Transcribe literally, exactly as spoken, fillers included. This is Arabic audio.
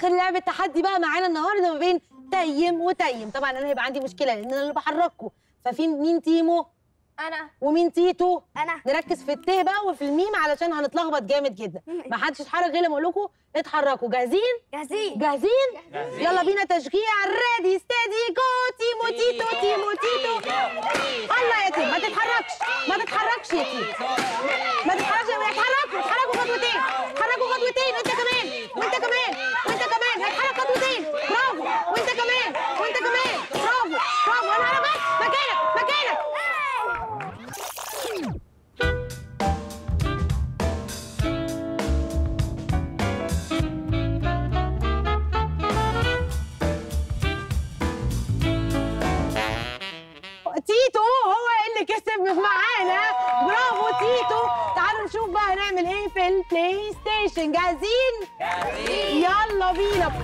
اخر لعبه تحدي بقى معانا النهارده ما بين تيم وتيم. طبعا انا هيبقى عندي مشكله لان انا اللي بحرككم، ففي مين تيمو؟ انا. ومين تيتو؟ انا. نركز في الت بقى وفي الميم علشان هنتلخبط جامد جدا. ما حدش يتحرك غير لما اقول لكم اتحركوا. جاهزين؟ جاهزين. جاهزين؟ يلا بينا تشجيع. ريدي ستيدي جو. تيمو تيتو تيمو تيتو. الله يا تيم ما تتحركش ما تتحركش يا تيم ما تتحركش. اتحركوا اتحركوا خطوتين اتحركوا خطوتين. انت كمان وانت كمان وانت كمان هتحرك خطوتين. برافو. وانت كمان وانت كمان. برافو برافو. انا على بس مكانك مكانك. تيتو هو اللي كسب معانا. برافو تيتو. تعالوا نشوف بقى هنعمل ايه في البلاي ستيشن. جاهزين؟ جاهزين. يلا بينا.